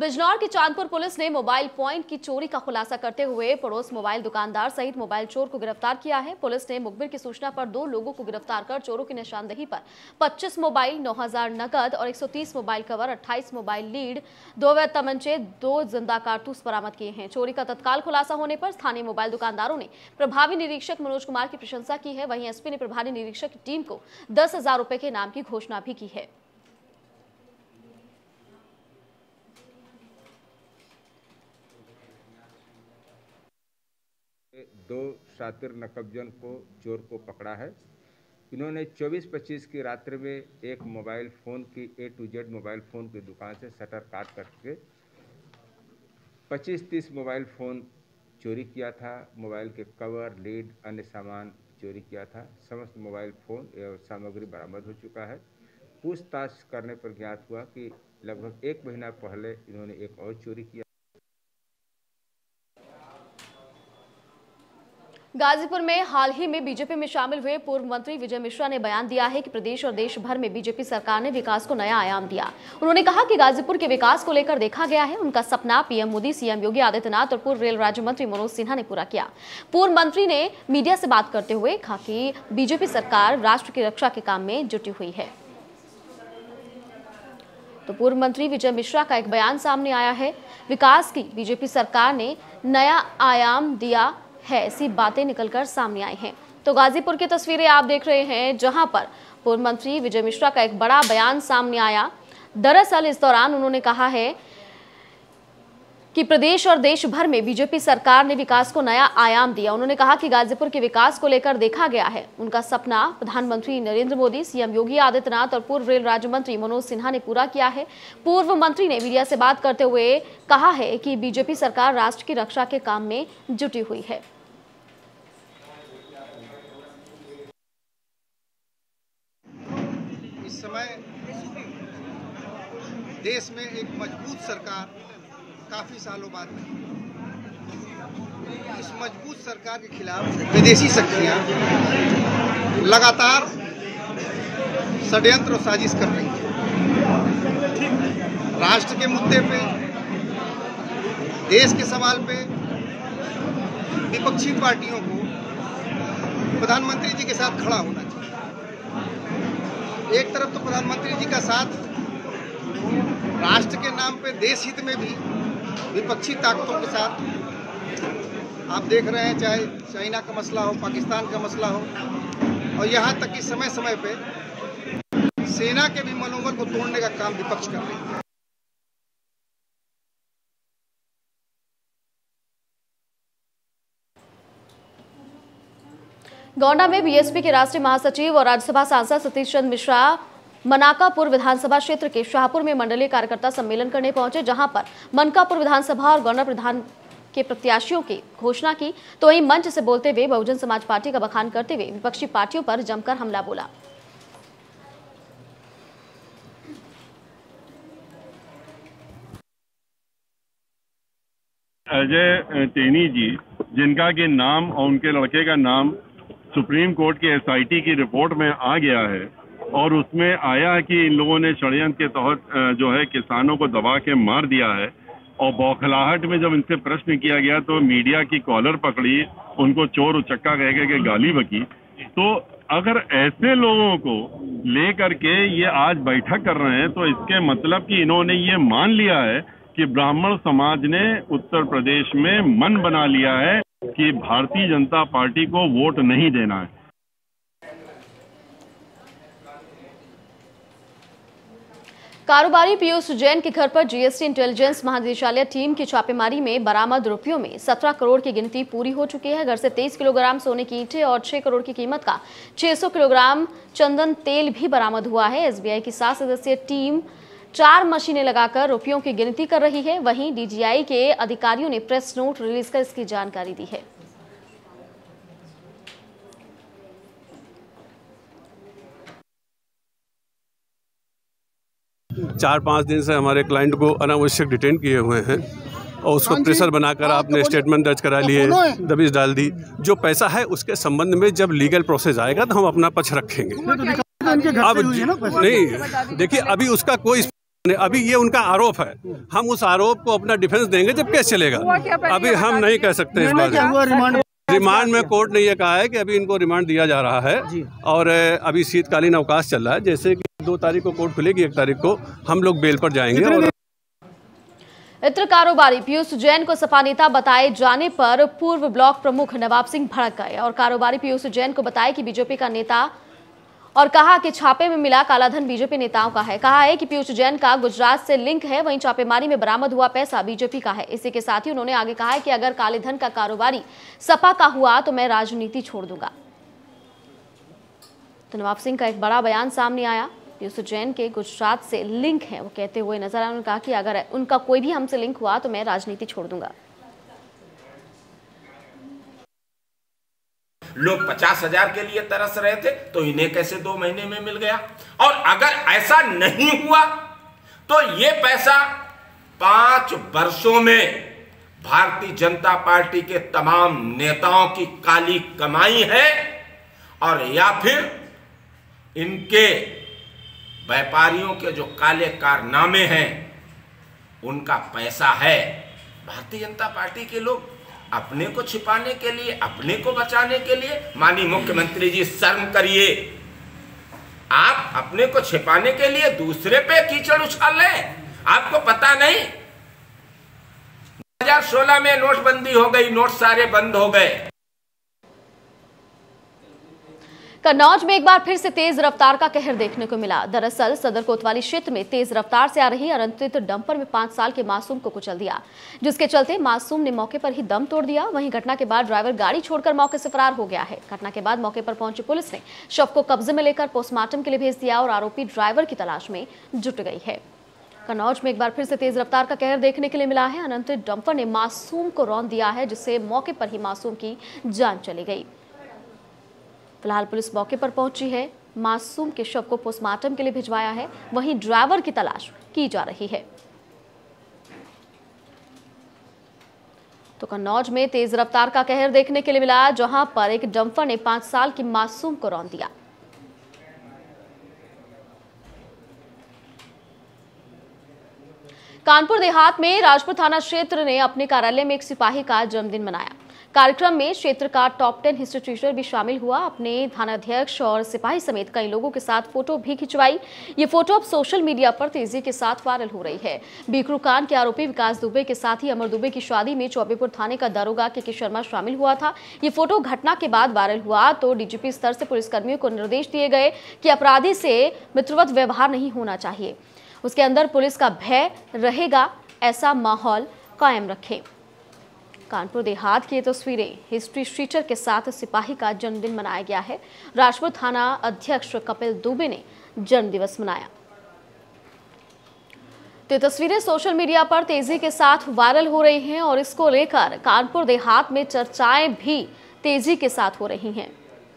बिजनौर की चांदपुर पुलिस ने mobile point की चोरी का खुलासा करते हुए पड़ोस मोबाइल दुकानदार सहित मोबाइल चोर को गिरफ्तार किया है। पुलिस ने मुखबिर की सूचना पर 2 लोगों को गिरफ्तार कर चोरों की निशानदेही पर 25 मोबाइल, 9000 नकद और 130 मोबाइल कवर, 28 मोबाइल लीड, 2 अवैध तमंचे, 2 जिंदा कारतूस बरामद किए हैं। चोरी का तत्काल खुलासा होने पर स्थानीय मोबाइल दुकानदारों ने प्रभावी निरीक्षक मनोज कुमार की प्रशंसा की है। वहीं एसपी ने प्रभारी निरीक्षक की टीम को 10,000 रुपए के इनाम की घोषणा भी की है। दो शातिर नकबजन को चोर को पकड़ा है। इन्होंने 24-25 की रात्रि में एक मोबाइल फ़ोन की A to Z mobile phone की दुकान से शटर काट करके 25-30 मोबाइल फ़ोन चोरी किया था। मोबाइल के कवर, लीड, अन्य सामान चोरी किया था। समस्त मोबाइल फ़ोन एवं सामग्री बरामद हो चुका है। पूछताछ करने पर ज्ञात हुआ कि लगभग 1 महीना पहले इन्होंने एक और चोरी किया। गाजीपुर में हाल ही में बीजेपी में शामिल हुए पूर्व मंत्री विजय मिश्रा ने बयान दिया है कि प्रदेश और देश भर में बीजेपी सरकार ने विकास को नया आयाम दिया। उन्होंने कहा कि गाजीपुर के विकास को लेकर देखा गया है। उनका सपना पीएम मोदी, सीएम योगी आदित्यनाथ और पूर्व रेल राज्य मंत्री मनोज सिन्हा ने पूरा किया। पूर्व मंत्री ने मीडिया से बात करते हुए कहा कि बीजेपी सरकार राष्ट्र की रक्षा के काम में जुटी हुई है। तो पूर्व मंत्री विजय मिश्रा का एक बयान सामने आया है। विकास की बीजेपी सरकार ने नया आयाम दिया है, ऐसी बातें निकलकर सामने आई हैं। तो गाजीपुर की तस्वीरें आप देख रहे हैं, जहां पर पूर्व मंत्री विजय मिश्रा का एक बड़ा बयान सामने आया। दरअसल इस दौरान उन्होंने कहा है कि प्रदेश और देश भर में बीजेपी सरकार ने विकास को नया आयाम दिया। उन्होंने कहा कि गाजीपुर के विकास को लेकर देखा गया है। उनका सपना प्रधानमंत्री नरेंद्र मोदी, सीएम योगी आदित्यनाथ और पूर्व रेल राज्य मंत्री मनोज सिन्हा ने पूरा किया है। पूर्व मंत्री ने मीडिया से बात करते हुए कहा है कि बीजेपी सरकार राष्ट्र की रक्षा के काम में जुटी हुई है। इस समय देश में एक मजबूत सरकार काफी सालों बाद बनी। इस मजबूत सरकार के खिलाफ विदेशी शक्तियां लगातार षड्यंत्र और साजिश कर रही हैं। राष्ट्र के मुद्दे पे, देश के सवाल पे विपक्षी पार्टियों को प्रधानमंत्री जी के साथ खड़ा होना चाहिए। एक तरफ तो प्रधानमंत्री जी का साथ राष्ट्र के नाम पे देश हित में भी विपक्षी ताकतों के साथ आप देख रहे हैं, चाहे चाइना का मसला हो, पाकिस्तान का मसला हो, और यहाँ तक कि समय समय पे सेना के भी मनोबल को तोड़ने का काम विपक्ष कर रही है। गोंडा में बीएसपी के राष्ट्रीय महासचिव और राज्यसभा सांसद सतीश चंद्र मिश्रा मनकापुर विधानसभा क्षेत्र के शाहपुर में मंडलीय कार्यकर्ता सम्मेलन करने पहुंचे, जहां पर मनकापुर विधानसभा और गवर्नर प्रधान के प्रत्याशियों की घोषणा की। तो वहीं मंच से बोलते हुए बहुजन समाज पार्टी का बखान करते हुए विपक्षी पार्टियों पर जमकर हमला बोला। अजय टेनी जी, जिनका के नाम और उनके लड़के का नाम सुप्रीम कोर्ट के एसआईटी की रिपोर्ट में आ गया है, और उसमें आया है कि इन लोगों ने षड्यंत्र के तहत जो है किसानों को दबा के मार दिया है। और बौखलाहट में जब इनसे प्रश्न किया गया तो मीडिया की कॉलर पकड़ी, उनको चोर उचक्का कह के गाली बकी। तो अगर ऐसे लोगों को लेकर के ये आज बैठक कर रहे हैं, तो इसके मतलब कि इन्होंने ये मान लिया है कि ब्राह्मण समाज ने उत्तर प्रदेश में मन बना लिया है कि भारतीय जनता पार्टी को वोट नहीं देना है। कारोबारी पीयूष जैन के घर पर जीएसटी इंटेलिजेंस महानिदेशालय टीम की छापेमारी में बरामद रुपयों में 17 करोड़ की गिनती पूरी हो चुकी है। घर से 23 किलोग्राम सोने की ईंटें और 6 करोड़ की कीमत का 600 किलोग्राम चंदन तेल भी बरामद हुआ है। एसबीआई की 7 सदस्यीय टीम 4 मशीनें लगाकर रुपयों की गिनती कर रही है। वहीं डीजीआई के अधिकारियों ने प्रेस नोट रिलीज कर इसकी जानकारी दी है। 4-5 दिन से हमारे क्लाइंट को अनावश्यक डिटेन किए हुए हैं और उसको प्रेशर बनाकर आपने स्टेटमेंट दर्ज करा लिए, दबिश डाल दी। जो पैसा है उसके संबंध में जब लीगल प्रोसेस आएगा तो हम अपना पक्ष रखेंगे। अब नहीं देखिए, अभी उसका कोई अभी ये उनका आरोप है, हम उस आरोप को अपना डिफेंस देंगे जब केस चलेगा। अभी हम नहीं कह सकते इस बारे में। रिमांड में कोर्ट ने ये कहा है कि अभी इनको रिमांड दिया जा रहा है और अभी शीतकालीन अवकाश चल रहा है। जैसे कि 2 तारीख को कोर्ट खुलेगी, 1 तारीख को हम लोग बेल पर जाएंगे। और इत्र कारोबारी पीयूष जैन को सपा नेता बताए जाने पर पूर्व ब्लॉक प्रमुख नवाब सिंह भड़क गए और कारोबारी पीयूष जैन को बताया कि बीजेपी का नेता और कहा कि छापे में मिला कालाधन बीजेपी नेताओं का है। कहा है कि पीयूष जैन का गुजरात से लिंक है, वहीं छापेमारी में बरामद हुआ पैसा बीजेपी का है। इसी के साथ ही उन्होंने आगे कहा है कि अगर काले धन का कारोबारी सपा का हुआ तो मैं राजनीति छोड़ दूंगा। तो नवाब सिंह का एक बड़ा बयान सामने आया। पीयूष जैन के गुजरात से लिंक है वो कहते हुए नजर आए। उन्होंने कहा कि अगर उनका कोई भी हमसे लिंक हुआ तो मैं राजनीति छोड़ दूंगा। लोग 50,000 के लिए तरस रहे थे तो इन्हें कैसे 2 महीने में मिल गया। और अगर ऐसा नहीं हुआ तो ये पैसा 5 वर्षों में भारतीय जनता पार्टी के तमाम नेताओं की काली कमाई है और या फिर इनके व्यापारियों के जो काले कारनामे हैं उनका पैसा है। भारतीय जनता पार्टी के लोग अपने को छिपाने के लिए, अपने को बचाने के लिए, माननीय मुख्यमंत्री जी शर्म करिए, आप अपने को छिपाने के लिए दूसरे पे कीचड़ उछाल लें। आपको पता नहीं 2016 में नोटबंदी हो गई, नोट सारे बंद हो गए। कन्नौज में एक बार फिर से तेज रफ्तार का कहर देखने को मिला। दरअसल सदर कोतवाली क्षेत्र में तेज रफ्तार से आ रही अनियंत्रित डंपर में 5 साल के मासूम को कुचल दिया, जिसके चलते मासूम ने मौके पर ही दम तोड़ दिया। वहीं घटना के बाद ड्राइवर गाड़ी छोड़कर मौके से फरार हो गया है। घटना के बाद मौके पर पहुंची पुलिस ने शव को कब्जे में लेकर पोस्टमार्टम के लिए भेज दिया और आरोपी ड्राइवर की तलाश में जुट गई है। कन्नौज में एक बार फिर से तेज रफ्तार का कहर देखने के लिए मिला है। अनियंत्रित डंपर ने मासूम को रौंद दिया है, जिससे मौके पर ही मासूम की जान चली गई। फिलहाल पुलिस मौके पर पहुंची है, मासूम के शव को पोस्टमार्टम के लिए भिजवाया है। वहीं ड्राइवर की तलाश की जा रही है। तो कन्नौज में तेज रफ्तार का कहर देखने के लिए मिला, जहां पर एक डंपर ने 5 साल की मासूम को रौंद दिया। कानपुर देहात में राजपुर थाना क्षेत्र ने अपने कार्यालय में एक सिपाही का जन्मदिन मनाया। कार्यक्रम में क्षेत्र का टॉप 10 हिस्ट्री टीचर भी शामिल हुआ। अपने थानाध्यक्ष और सिपाही समेत कई लोगों के साथ फोटो भी खिंचवाई। ये फोटो अब सोशल मीडिया पर तेजी के साथ वायरल हो रही है। बीकरू कांड के आरोपी विकास दुबे के साथ ही अमर दुबे की शादी में चौबेपुर थाने का दारोगा के शर्मा शामिल हुआ था। ये फोटो घटना के बाद वायरल हुआ तो डीजीपी स्तर से पुलिसकर्मियों को निर्देश दिए गए कि अपराधी से मित्रवत व्यवहार नहीं होना चाहिए, उसके अंदर पुलिस का भय रहेगा, ऐसा माहौल कायम रखें। कानपुर देहात की ये तस्वीरें हिस्ट्री टीचर के साथ सिपाही का जन्मदिन मनाया गया है। राजपुर थाना अध्यक्ष कपिल दुबे ने जन्मदिवस मनाया। तो ये तस्वीरें सोशल मीडिया पर तेजी के साथ वायरल हो रही हैं और इसको लेकर कानपुर देहात में चर्चाएं भी तेजी के साथ हो रही हैं।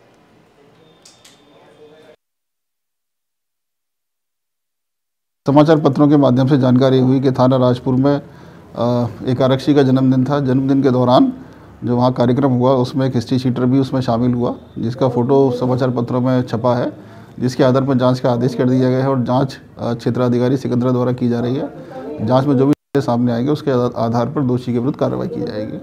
समाचार पत्रों के माध्यम से जानकारी हुई कि थाना राजपुर में एक आरक्षी का जन्मदिन था। जन्मदिन के दौरान जो वहाँ कार्यक्रम हुआ उसमें एक हिस्ट्री शीटर भी उसमें शामिल हुआ, जिसका फ़ोटो समाचार पत्रों में छपा है, जिसके आधार पर जांच का आदेश कर दिया गया है और जांच क्षेत्राधिकारी सिकंदरा द्वारा की जा रही है। जांच में जो भी सामने आएंगे उसके आधार पर दोषी के विरुद्ध कार्रवाई की जाएगी।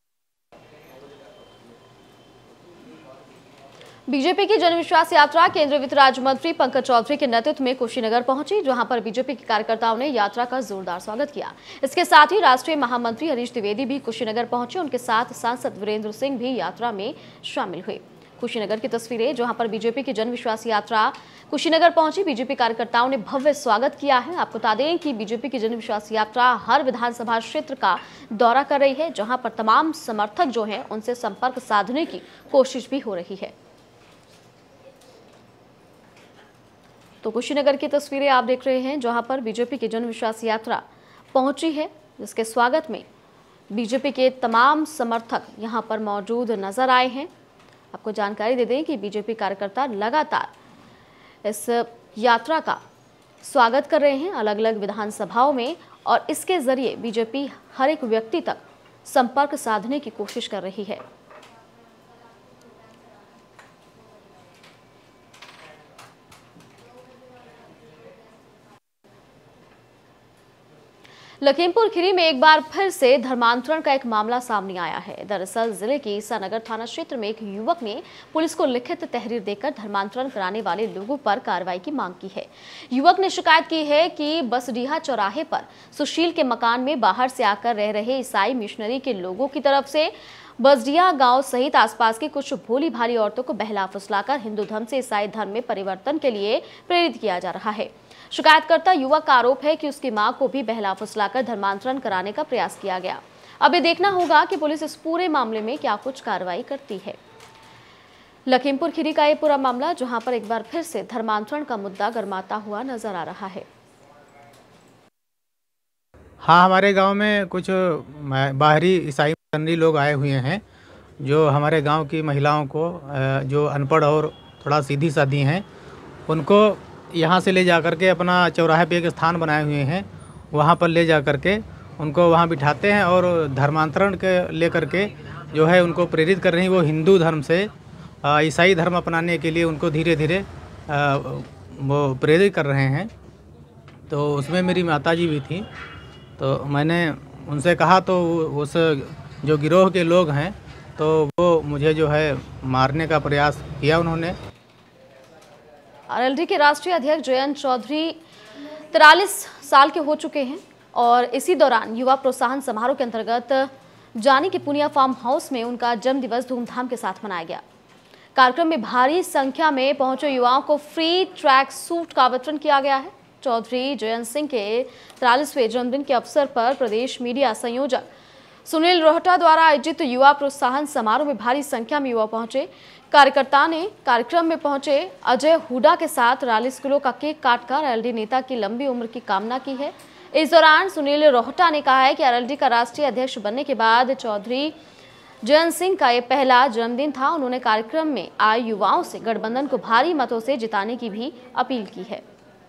बीजेपी की जनविश्वास यात्रा केंद्रीय वित्त राज्य मंत्री पंकज चौधरी के नेतृत्व में कुशीनगर पहुंची, जहां पर बीजेपी के कार्यकर्ताओं ने यात्रा का जोरदार स्वागत किया। इसके साथ ही राष्ट्रीय महामंत्री हरीश द्विवेदी भी कुशीनगर पहुंचे। उनके साथ सांसद वीरेंद्र सिंह भी यात्रा में शामिल हुए। कुशीनगर की तस्वीरें, जहां पर बीजेपी की जनविश्वास यात्रा कुशीनगर पहुंची। बीजेपी कार्यकर्ताओं ने भव्य स्वागत किया है। आपको बता दें कि बीजेपी की जनविश्वास यात्रा हर विधानसभा क्षेत्र का दौरा कर रही है, जहां पर तमाम समर्थक जो हैं उनसे संपर्क साधने की कोशिश भी हो रही है। तो कुशीनगर की तस्वीरें आप देख रहे हैं, जहां पर बीजेपी की जनविश्वास यात्रा पहुंची है, जिसके स्वागत में बीजेपी के तमाम समर्थक यहां पर मौजूद नजर आए हैं। आपको जानकारी दे दें कि बीजेपी कार्यकर्ता लगातार इस यात्रा का स्वागत कर रहे हैं अलग अलग विधानसभाओं में, और इसके जरिए बीजेपी हर एक व्यक्ति तक संपर्क साधने की कोशिश कर रही है। लखीमपुर खीरी में एक बार फिर से धर्मांतरण का एक मामला सामने आया है। दरअसल जिले के ईसानगर थाना क्षेत्र में एक युवक ने पुलिस को लिखित तहरीर देकर धर्मांतरण कराने वाले लोगों पर कार्रवाई की मांग की है। युवक ने शिकायत की है कि बसडीहा चौराहे पर सुशील के मकान में बाहर से आकर रह रहे ईसाई मिशनरी के लोगों की तरफ से बसडीहा गांव सहित आसपास की कुछ भोली भाली औरतों को बहला फुसलाकर हिंदू धर्म से ईसाई धर्म में परिवर्तन के लिए प्रेरित किया जा रहा है। शिकायतकर्ता युवक का आरोप है कि उसकी मां को भी बहला फुसलाकर धर्मांतरण कराने का प्रयास किया गया। अब ये देखना होगा कि पुलिस इस पूरे मामले में क्या कुछ कार्रवाई करती है। लखीमपुर खीरी का ये पूरा मामला जहां पर एक बार फिर से धर्मांतरण का मुद्दा गरमाता हुआ नजर आ रहा है। हाँ, हमारे गांव में कुछ बाहरी ईसाई मिशनरी लोग आए हुए हैं जो हमारे गांव की महिलाओं को जो अनपढ़ और थोड़ा सीधी सादी हैं उनको यहाँ से ले जा कर के अपना चौराहे पे एक स्थान बनाए हुए हैं, वहाँ पर ले जा कर के उनको वहाँ बिठाते हैं और धर्मांतरण के ले कर के जो है उनको प्रेरित कर रही हैं। वो हिंदू धर्म से ईसाई धर्म अपनाने के लिए उनको धीरे धीरे वो प्रेरित कर रहे हैं। तो उसमें मेरी माताजी भी थी, तो मैंने उनसे कहा तो उस जो गिरोह के लोग हैं तो वो मुझे जो है मारने का प्रयास किया उन्होंने। आरएलडी के राष्ट्रीय अध्यक्ष जयंत चौधरी 43 साल के हो चुके हैं और इसी दौरान युवा प्रोत्साहन समारोह के अंतर्गत जानी के पुनिया फार्म हाउस में उनका जन्मदिवस धूमधाम के साथ मनाया गया। कार्यक्रम में भारी संख्या में पहुंचे युवाओं को फ्री ट्रैक सूट का वितरण किया गया है। चौधरी जयंत सिंह के 43वें जन्मदिन के अवसर पर प्रदेश मीडिया संयोजक सुनील रोहटा द्वारा आयोजित युवा प्रोत्साहन समारोह में भारी संख्या में युवा पहुंचे। कार्यकर्ता ने कार्यक्रम में पहुंचे अजय हुडा के साथ 43 किलो का केक काटकर आरएलडी नेता की लंबी उम्र की कामना की है। इस दौरान सुनील रोहटा ने कहा है कि आरएलडी का राष्ट्रीय अध्यक्ष बनने के बाद चौधरी जयंत सिंह का ये पहला जन्मदिन था। उन्होंने कार्यक्रम में आए युवाओं से गठबंधन को भारी मतों से जिताने की भी अपील की है।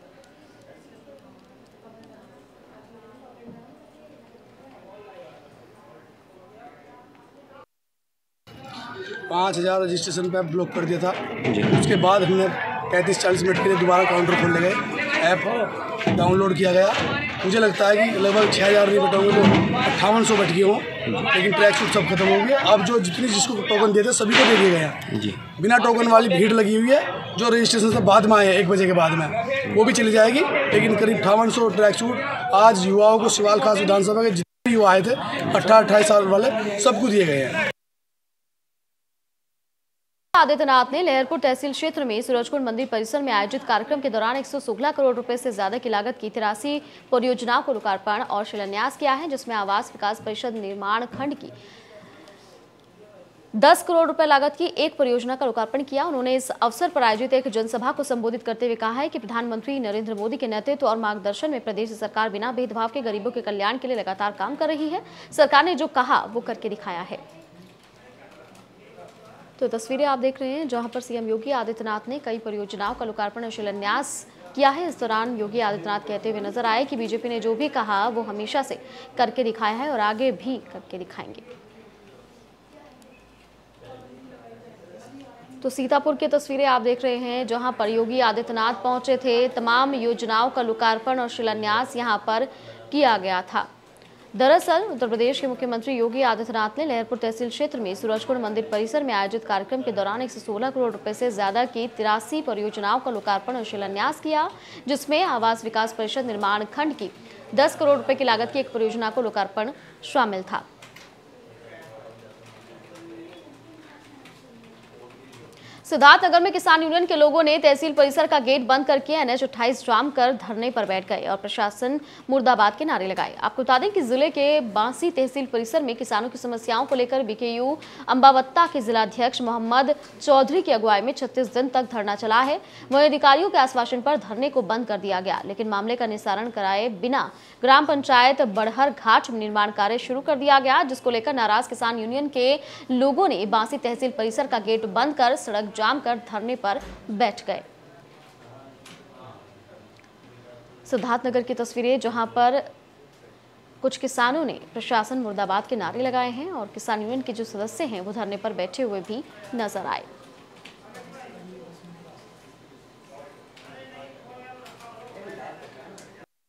5000 रजिस्ट्रेशन पे ब्लॉक कर दिया था। उसके बाद हमने 35-40 मिनट के लिए दोबारा काउंटर खोलने गए, ऐप डाउनलोड किया गया। मुझे लगता है कि लगभग 6000 नहीं बटे होंगे तो 5800 बट गए हों, लेकिन ट्रैक सूट सब खत्म हो गया। अब जो जितनी जिसको टोकन दिए थे सभी को दे दिए गए हैं। बिना टोकन वाली भीड़ लगी हुई है जो रजिस्ट्रेशन से बाद में आए हैं 1 बजे के बाद में, वो भी चली जाएगी। लेकिन करीब 5800 ट्रैक सूट आज युवाओं को शिवाल खास विधानसभा के जितने युवा आए थे 18-28 साल वाले सबको दिए गए हैं। आदित्यनाथ ने लहरपुर तहसील क्षेत्र में सूरजकुंड मंदिर परिसर में आयोजित कार्यक्रम के दौरान 116 करोड़ रुपए से ज्यादा की लागत की 83 परियोजनाओं को लोकार्पण और शिलान्यास किया है, जिसमें आवास विकास परिषद निर्माण खंड की 10 करोड़ रुपए लागत की एक परियोजना का लोकार्पण किया। उन्होंने इस अवसर पर आयोजित एक जनसभा को संबोधित करते हुए कहा है कि प्रधानमंत्री नरेंद्र मोदी के नेतृत्व और मार्गदर्शन में प्रदेश सरकार बिना भेदभाव के गरीबों के कल्याण के लिए लगातार काम कर रही है। सरकार ने जो कहा वो करके दिखाया है। तो तस्वीरें आप देख रहे हैं जहां पर सीएम योगी आदित्यनाथ ने कई परियोजनाओं का लोकार्पण और शिलान्यास किया है। इस दौरान योगी आदित्यनाथ कहते हुए नजर आए कि बीजेपी ने जो भी कहा वो हमेशा से करके दिखाया है और आगे भी करके दिखाएंगे। तो सीतापुर की तस्वीरें आप देख रहे हैं जहां पर योगी आदित्यनाथ पहुंचे थे। तमाम योजनाओं का लोकार्पण और शिलान्यास यहां पर किया गया था। दरअसल उत्तर प्रदेश के मुख्यमंत्री योगी आदित्यनाथ ने लहरपुर तहसील क्षेत्र में सूरजकुंड मंदिर परिसर में आयोजित कार्यक्रम के दौरान 116 करोड़ रुपए से ज्यादा की 83 परियोजनाओं का लोकार्पण और शिलान्यास किया, जिसमें आवास विकास परिषद निर्माण खंड की 10 करोड़ रुपए की लागत की एक परियोजना को लोकार्पण शामिल था। सिद्धार्थनगर में किसान यूनियन के लोगों ने तहसील परिसर का गेट बंद करके NH 28 जाम कर धरने पर बैठ गए और प्रशासन मुर्दाबाद के नारे लगाए। आपको बता दें कि जिले के बांसी तहसील परिसर में किसानों की समस्याओं को लेकर BKU अंबावत्ता के जिलाध्यक्ष मोहम्मद चौधरी की अगुवाई में 36 दिन तक धरना चला है। वहीं अधिकारियों के आश्वासन पर धरने को बंद कर दिया गया, लेकिन मामले का निस्तारण कराए बिना ग्राम पंचायत बड़हर घाट में निर्माण कार्य शुरू कर दिया गया, जिसको लेकर नाराज किसान यूनियन के लोगों ने बांसी तहसील परिसर का गेट बंद कर सड़क जाम कर धरने पर बैठ गए। सिद्धार्थनगर की तस्वीरें जहां पर कुछ किसानों ने प्रशासन मुर्दाबाद के नारे लगाए हैं और किसान यूनियन के जो सदस्य हैं वो धरने पर बैठे हुए भी नजर आए।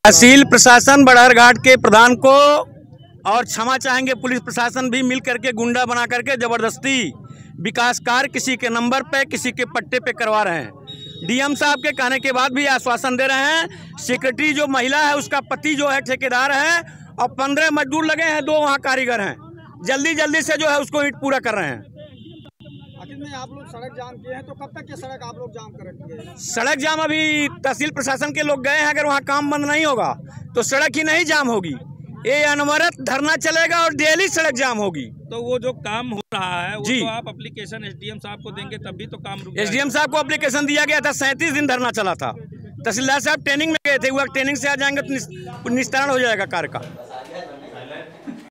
तहसील प्रशासन बड़हरघाट के प्रधान को और क्षमा चाहेंगे, पुलिस प्रशासन भी मिल करके गुंडा बना करके जबरदस्ती विकास कार्य किसी के नंबर पे किसी के पट्टे पे करवा रहे हैं। डीएम साहब के कहने के बाद भी आश्वासन दे रहे हैं। सेक्रेटरी जो महिला है उसका पति जो है ठेकेदार है और 15 मजदूर लगे हैं, 2 वहाँ कारीगर हैं, जल्दी से जो है उसको ईंट पूरा कर रहे हैं। आखिर में आप लोग सड़क जाम किए हैं, तो कब तक ये सड़क आप लोग जाम करेंगे? सड़क जाम अभी तहसील प्रशासन के लोग गए हैं, अगर वहाँ काम बंद नहीं होगा तो सड़क ही नहीं जाम होगी। ये अनवरत धरना चलेगा और डेली सड़क जाम होगी। तो वो जो काम हो रहा है वो जी, तो आप एप्लीकेशन एसडीएम साहब को देंगे तभी तो काम रुकेगा। एसडीएम साहब को एप्लीकेशन दिया गया था, 37 दिन धरना चला था। तहसीलदार साहब ट्रेनिंग में गए थे, वो ट्रेनिंग से आ जाएंगे तो निस्तारण हो जाएगा कार्य का।